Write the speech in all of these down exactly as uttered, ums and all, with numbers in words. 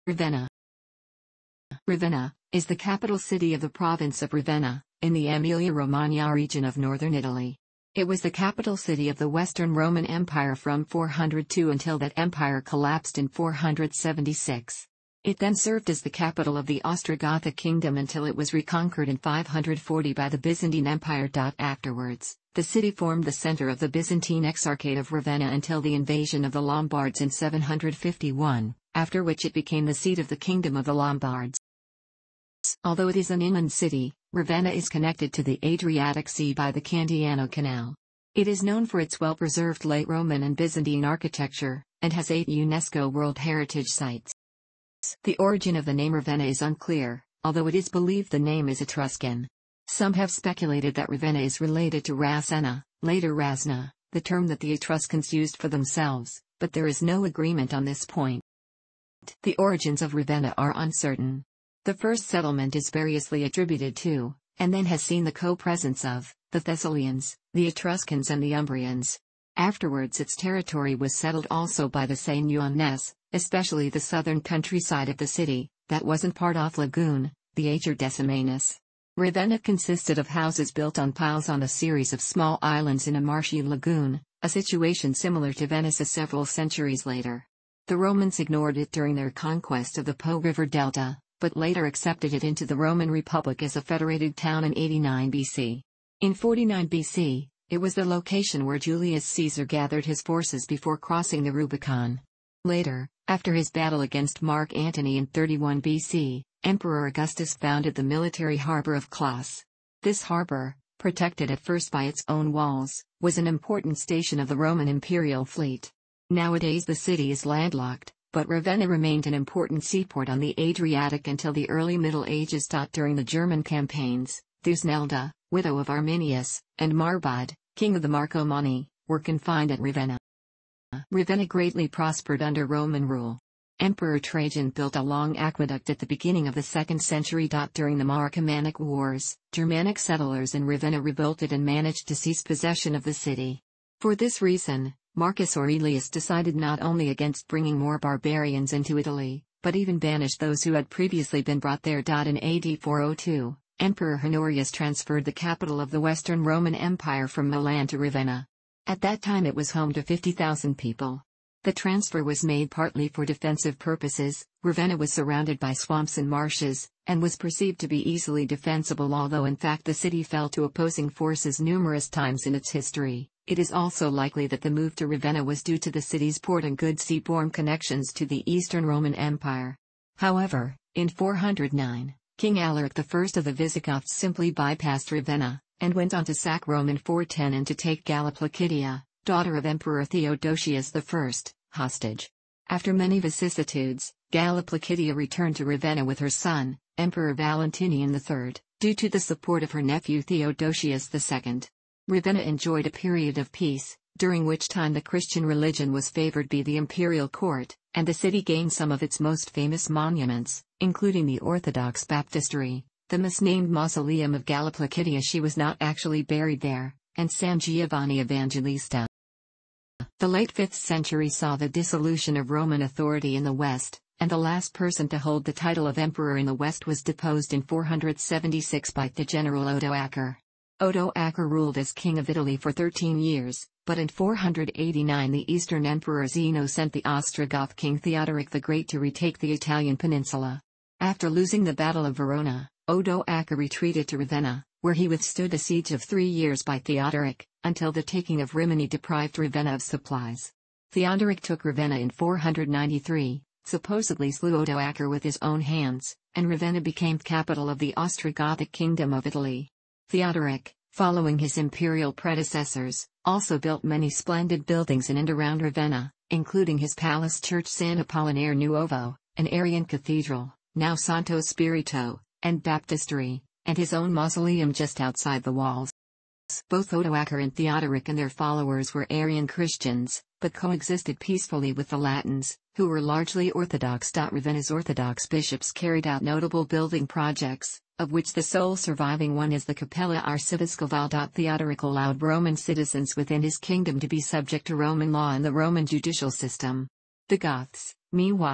Ravenna. Ravenna is the capital city of the province of Ravenna, in the Emilia-Romagna region of northern Italy. It was the capital city of the Western Roman Empire from four hundred two until that empire collapsed in four hundred seventy-six. It then served as the capital of the Ostrogothic Kingdom until it was reconquered in five hundred forty by the Byzantine Empire. Afterwards, the city formed the center of the Byzantine Exarchate of Ravenna until the invasion of the Lombards in seven hundred fifty-one, after which it became the seat of the Kingdom of the Lombards. Although it is an inland city, Ravenna is connected to the Adriatic Sea by the Candiano Canal. It is known for its well-preserved late Roman and Byzantine architecture, and has eight UNESCO World Heritage Sites. The origin of the name Ravenna is unclear, although it is believed the name is Etruscan. Some have speculated that Ravenna is related to Rasenna, later Rasna, the term that the Etruscans used for themselves, but there is no agreement on this point. The origins of Ravenna are uncertain. The first settlement is variously attributed to, and then has seen the co-presence of, the Thessalians, the Etruscans and the Umbrians. Afterwards its territory was settled also by the Seigneurs, especially the southern countryside of the city, that wasn't part of Lagoon, the Agerdecimanus. Ravenna consisted of houses built on piles on a series of small islands in a marshy lagoon, a situation similar to Venice several centuries later. The Romans ignored it during their conquest of the Po River Delta, but later accepted it into the Roman Republic as a federated town in eighty-nine B C. In forty-nine B C, it was the location where Julius Caesar gathered his forces before crossing the Rubicon. Later, after his battle against Mark Antony in thirty-one B C, Emperor Augustus founded the military harbor of Clauss. This harbor, protected at first by its own walls, was an important station of the Roman imperial fleet. Nowadays the city is landlocked, but Ravenna remained an important seaport on the Adriatic until the early Middle Ages. During the German campaigns, Thusnelda, widow of Arminius, and Marbod, king of the Marcomanni, were confined at Ravenna. Ravenna greatly prospered under Roman rule. Emperor Trajan built a long aqueduct at the beginning of the second century. During the Marcomannic Wars, Germanic settlers in Ravenna revolted and managed to seize possession of the city. For this reason, Marcus Aurelius decided not only against bringing more barbarians into Italy, but even banished those who had previously been brought there. In A D four oh two, Emperor Honorius transferred the capital of the Western Roman Empire from Milan to Ravenna. At that time it was home to fifty thousand people. The transfer was made partly for defensive purposes. Ravenna was surrounded by swamps and marshes, and was perceived to be easily defensible, although in fact the city fell to opposing forces numerous times in its history. It is also likely that the move to Ravenna was due to the city's port and good seaborne connections to the Eastern Roman Empire. However, in four hundred nine, King Alaric the First of the Visigoths simply bypassed Ravenna, and went on to sack Rome in four ten and to take Galla Placidia, daughter of Emperor Theodosius the First, hostage. After many vicissitudes, Galla Placidia returned to Ravenna with her son, Emperor Valentinian the Third, due to the support of her nephew Theodosius the Second. Ravenna enjoyed a period of peace, during which time the Christian religion was favored by the imperial court, and the city gained some of its most famous monuments, including the Orthodox baptistery, the misnamed mausoleum of Galla Placidia. She was not actually buried there, and San Giovanni Evangelista. The late fifth century saw the dissolution of Roman authority in the West, and the last person to hold the title of emperor in the West was deposed in four hundred seventy-six by the general Odoacer. Odoacer ruled as king of Italy for thirteen years, but in four hundred eighty-nine the Eastern Emperor Zeno sent the Ostrogoth king Theodoric the Great to retake the Italian peninsula. After losing the Battle of Verona, Odoacer retreated to Ravenna, where he withstood a siege of three years by Theodoric, until the taking of Rimini deprived Ravenna of supplies. Theodoric took Ravenna in four hundred ninety-three, supposedly slew Odoacer with his own hands, and Ravenna became capital of the Ostrogothic Kingdom of Italy. Theodoric, following his imperial predecessors, also built many splendid buildings in and around Ravenna, including his palace church San Apollinare Nuovo, an Arian cathedral, now Santo Spirito, and baptistery, and his own mausoleum just outside the walls. Both Odoacer and Theodoric and their followers were Arian Christians, but coexisted peacefully with the Latins, who were largely Orthodox. Ravenna's Orthodox bishops carried out notable building projects, of which the sole surviving one is the Capella Arcivescovile. Theodoric allowed Roman citizens within his kingdom to be subject to Roman law and the Roman judicial system. The Goths, meanwhile,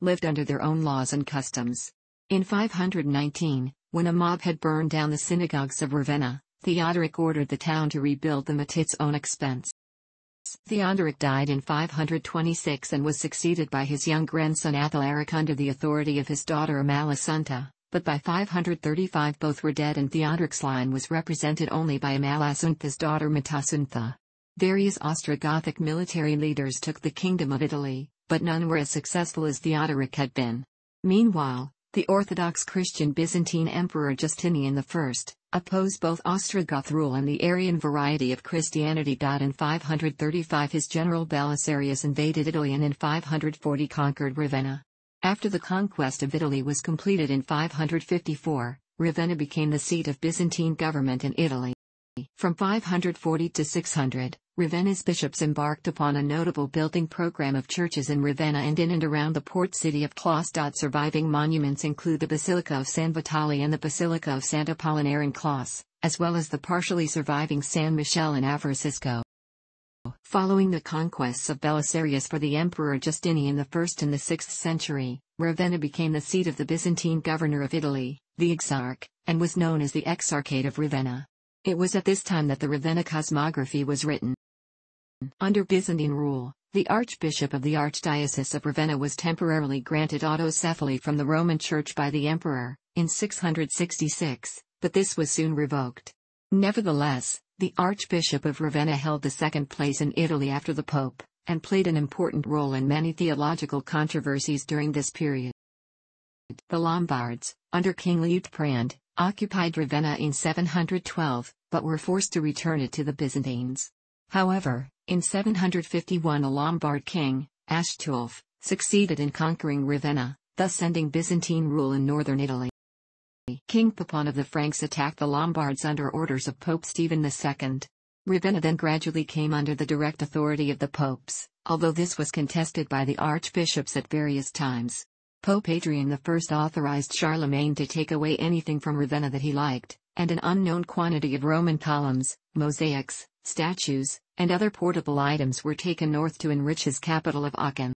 lived under their own laws and customs. In five hundred nineteen, when a mob had burned down the synagogues of Ravenna, Theodoric ordered the town to rebuild them at its own expense. Theodoric died in five hundred twenty-six and was succeeded by his young grandson Athalaric under the authority of his daughter Amalasuntha, but by five hundred thirty-five both were dead and Theodoric's line was represented only by Amalasuntha's daughter Matasuntha. Various Ostrogothic military leaders took the Kingdom of Italy, but none were as successful as Theodoric had been. Meanwhile, the Orthodox Christian Byzantine Emperor Justinian the First opposed both Ostrogoth rule and the Arian variety of Christianity. In five hundred thirty-five his general Belisarius invaded Italy and in five hundred forty conquered Ravenna. After the conquest of Italy was completed in five hundred fifty-four, Ravenna became the seat of Byzantine government in Italy. From five hundred forty to six hundred, Ravenna's bishops embarked upon a notable building program of churches in Ravenna and in and around the port city of Claus. Surviving monuments include the Basilica of San Vitale and the Basilica of Sant Apollinare in Claus, as well as the partially surviving San Michele in Avercisco. Following the conquests of Belisarius for the Emperor Justinian the First in the sixth century, Ravenna became the seat of the Byzantine governor of Italy, the Exarch, and was known as the Exarchate of Ravenna. It was at this time that the Ravenna cosmography was written. Under Byzantine rule, the Archbishop of the Archdiocese of Ravenna was temporarily granted autocephaly from the Roman Church by the Emperor, in six hundred sixty-six, but this was soon revoked. Nevertheless, the Archbishop of Ravenna held the second place in Italy after the Pope, and played an important role in many theological controversies during this period. The Lombards, under King Liutprand, occupied Ravenna in seven hundred twelve, but were forced to return it to the Byzantines. However, in seven hundred fifty-one a Lombard king, Ashtulf, succeeded in conquering Ravenna, thus ending Byzantine rule in northern Italy. King Pipon of the Franks attacked the Lombards under orders of Pope Stephen the Second. Ravenna then gradually came under the direct authority of the popes, although this was contested by the archbishops at various times. Pope Adrian the First authorized Charlemagne to take away anything from Ravenna that he liked, and an unknown quantity of Roman columns, mosaics, statues, and other portable items were taken north to enrich his capital of Aachen.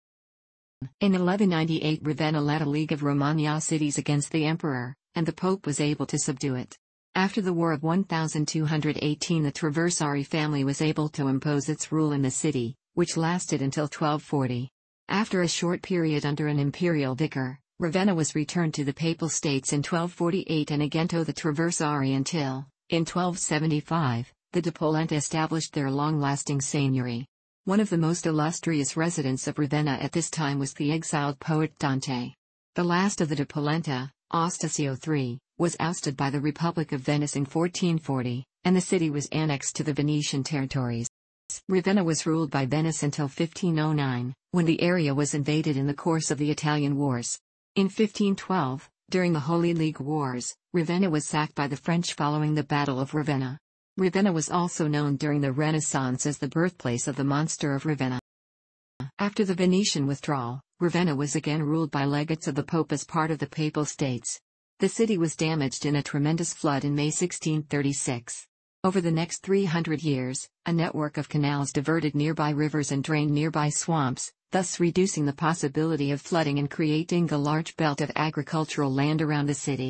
In eleven ninety-eight Ravenna led a League of Romagna cities against the emperor, and the pope was able to subdue it. After the War of one thousand two hundred eighteen the Traversari family was able to impose its rule in the city, which lasted until twelve forty. After a short period under an imperial vicar, Ravenna was returned to the Papal States in twelve forty-eight and again to the Traversari until, in twelve seventy-five, the De Polenta established their long-lasting seigneury. One of the most illustrious residents of Ravenna at this time was the exiled poet Dante. The last of the De Polenta, Ostasio the third, was ousted by the Republic of Venice in fourteen forty, and the city was annexed to the Venetian territories. Ravenna was ruled by Venice until fifteen oh nine, when the area was invaded in the course of the Italian Wars. In fifteen twelve, during the Holy League Wars, Ravenna was sacked by the French following the Battle of Ravenna. Ravenna was also known during the Renaissance as the birthplace of the monster of Ravenna. After the Venetian withdrawal, Ravenna was again ruled by legates of the Pope as part of the Papal States. The city was damaged in a tremendous flood in May sixteen thirty-six. Over the next three hundred years, a network of canals diverted nearby rivers and drained nearby swamps, thus reducing the possibility of flooding and creating a large belt of agricultural land around the city.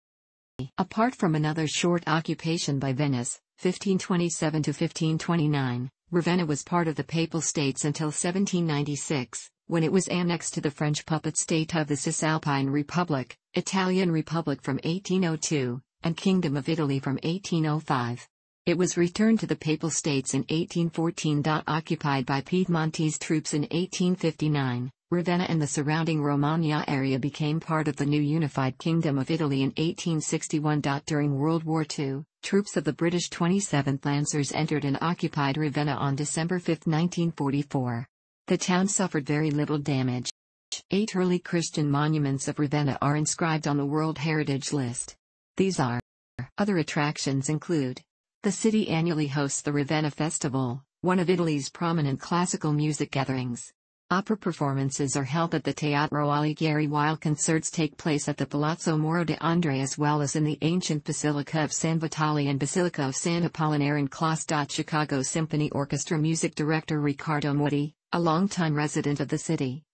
Apart from another short occupation by Venice, fifteen twenty-seven to fifteen twenty-nine, Ravenna was part of the Papal States until seventeen ninety-six, when it was annexed to the French puppet state of the Cisalpine Republic, Italian Republic from eighteen oh two, and Kingdom of Italy from eighteen oh five. It was returned to the Papal States in eighteen fourteen. Occupied by Piedmontese troops in eighteen fifty-nine, Ravenna and the surrounding Romagna area became part of the new unified Kingdom of Italy in eighteen sixty-one. During World War Two, troops of the British twenty-seventh Lancers entered and occupied Ravenna on December fifth nineteen forty-four. The town suffered very little damage. Eight early Christian monuments of Ravenna are inscribed on the World Heritage List. These are. Other attractions include: the city annually hosts the Ravenna Festival, one of Italy's prominent classical music gatherings. Opera performances are held at the Teatro Alighieri while concerts take place at the Palazzo Moro de Andrea as well as in the ancient Basilica of San Vitale and Basilica of San Apollinare in Claus. Chicago Symphony Orchestra music director Riccardo Muti, a longtime resident of the city,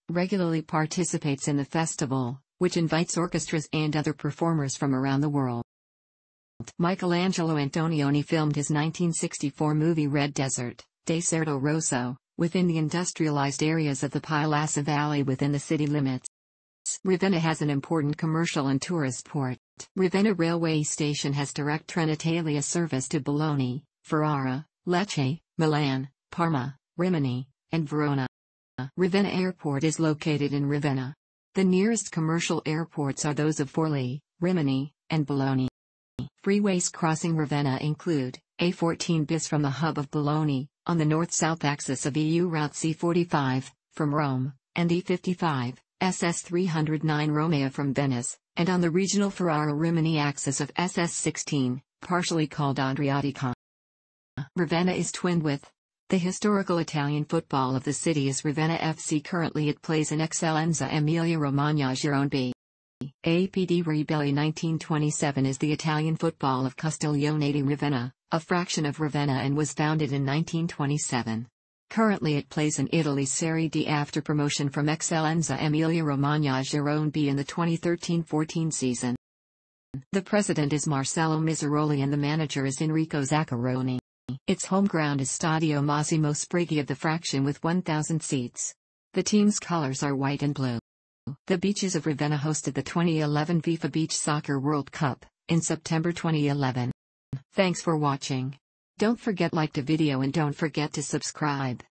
regularly participates in the festival, which invites orchestras and other performers from around the world. Michelangelo Antonioni filmed his nineteen sixty-four movie Red Desert, Deserto Rosso, within the industrialized areas of the Pilasa Valley within the city limits. Ravenna has an important commercial and tourist port. Ravenna railway station has direct Trenitalia service to Bologna, Ferrara, Lecce, Milan, Parma, Rimini, and Verona. Ravenna Airport is located in Ravenna. The nearest commercial airports are those of Forlì, Rimini, and Bologna. Freeways crossing Ravenna include A fourteen bis from the hub of Bologna, on the north-south axis of E U Route C forty-five, from Rome, and E fifty-five, S S three oh nine Romea from Venice, and on the regional Ferrara-Rimini axis of S S sixteen, partially called Adriatic Sea. Ravenna is twinned with the historical Italian football of the city is Ravenna F C. Currently it plays in Eccellenza Emilia-Romagna Girone B. A P D Ribelli nineteen twenty-seven is the Italian football of Castiglione di Ravenna, a fraction of Ravenna, and was founded in nineteen twenty-seven. Currently it plays in Italy's Serie D after promotion from Eccellenza Emilia-Romagna Girone B in the twenty thirteen fourteen season. The president is Marcello Miseroli and the manager is Enrico Zaccaroni. Its home ground is Stadio Massimo Sprighi of the fraction with one thousand seats. The team's colors are white and blue. The beaches of Ravenna hosted the twenty eleven FIFA Beach Soccer World Cup, in September twenty eleven. Thanks for watching. Don't forget like the video and don't forget to subscribe.